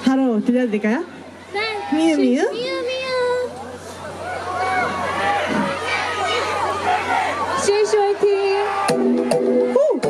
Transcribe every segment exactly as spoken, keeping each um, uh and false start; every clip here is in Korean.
바로 들려드릴까요? 네. 미유 미유. 미유 미유. 시에이씨 화이팅. 후!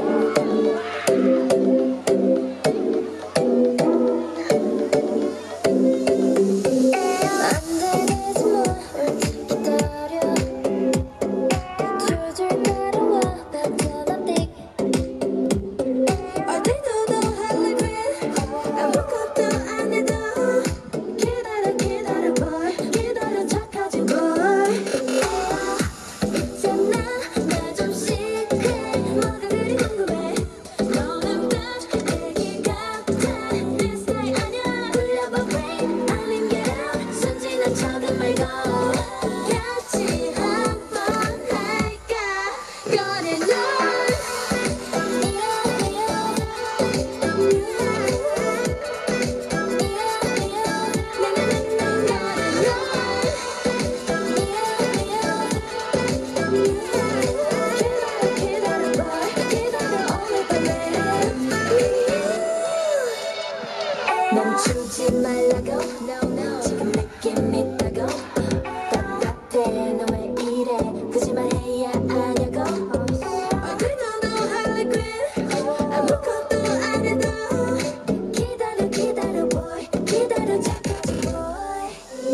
멈추지 말라고 no no 지금 느낌 있다고 똑같아 너 왜 이래 거짓말 해야 아냐고 어디도 너 할래queen 아무것도 안 해도 기다려 기다려 boy 기다려 잠깐 boy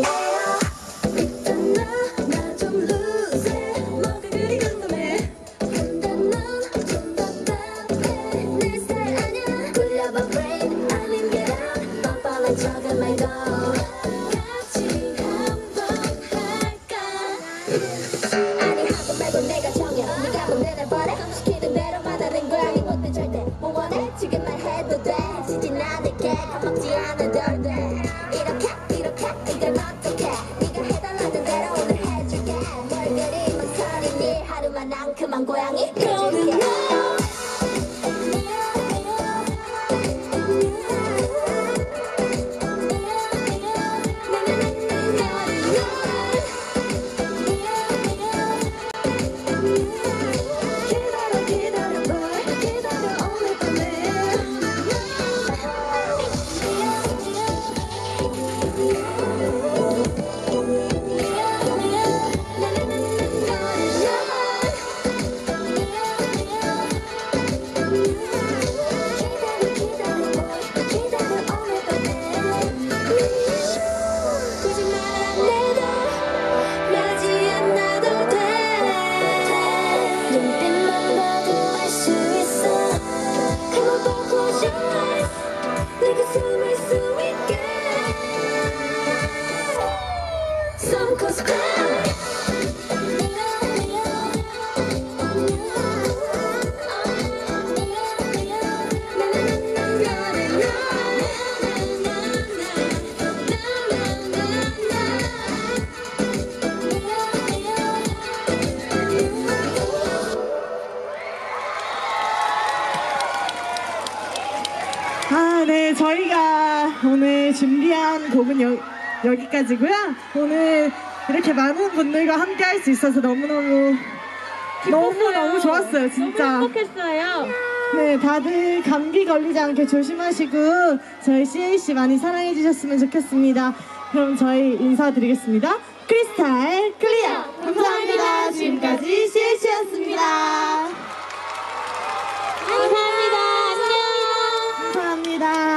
일단 나 좀 lose it 뭐가 그리 궁금해 근데 넌 좀 답답해 내 스타일 아냐 굴려봐 brain 아님 get out 빨리 적은 말고 같이 한번 할까 아니 한번 말고 내가 정해 네가 뭘 내버려 시키는 대로 말하는 거야 이 못돼 절대 뭐 원해 지금 말해도 돼 지진 않을게 겁먹지 않아도 돼 이렇게 이렇게 이건 어떡해 네가 해달라는 대로 오늘 해줄게 뭘 그리 망설이니 하루만 앙큼한 고양이 해줄게 아, 네, 저희가 오늘 준비한 곡은 여, 여기까지고요. 오늘 이렇게 많은 분들과 함께 할 수 있어서 너무너무 너무너무 좋았어요, 진짜. 너무 행복했어요. 네, 다들 감기 걸리지 않게 조심하시고 저희 씨에이씨 많이 사랑해 주셨으면 좋겠습니다. 그럼 저희 인사드리겠습니다. 크리스탈 클리어! 감사합니다. 지금까지 씨에이씨였습니다. 감사합니다. 안녕. 감사합니다.